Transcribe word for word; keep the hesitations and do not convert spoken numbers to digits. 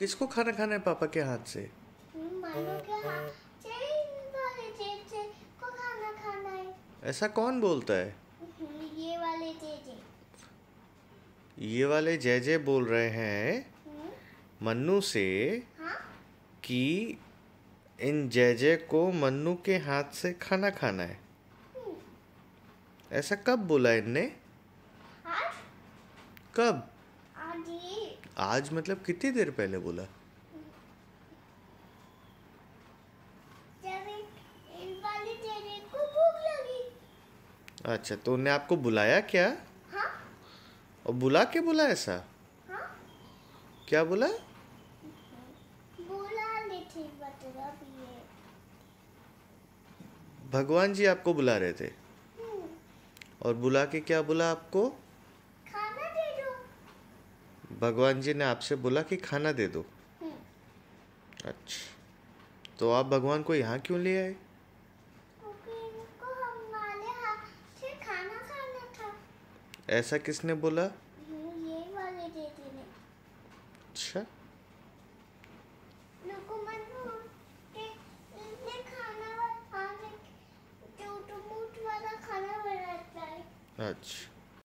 किसको खाना खाना है पापा के हाथ से? मनु के हाथ से इन वाले जेजे को खाना खाना है। ऐसा कौन बोलता है? ये वाले जेजे। ये वाले जय जय बोल रहे हैं मन्नू से हाँ? कि इन जय जय को मन्नू के हाथ से खाना खाना है। ऐसा कब बोला इनने? आज? कब? आज ही। आज मतलब कितनी देर पहले बोला? जब इन वाले जेजे को भूख लगी। अच्छा, तो उन्हें आपको बुलाया क्या? हाँ? और बुला के बोला ऐसा? हाँ? क्या बोला? बुला लेते मतलब ये। भगवान जी आपको बुला रहे थे? और बुला के क्या बोला आपको? खाना दे दो। भगवान जी ने आपसे बोला कि खाना दे दो। अच्छा, तो आप भगवान को यहाँ क्यों ले आए? क्योंकि इनको हमारे हाथ से खाना खाना था। ऐसा किसने बोला? ये वाले जेजे ने। अच्छा, नुको मनु के ने खाना वाला जो टूट वाला खाना बनाता है। अच्छा।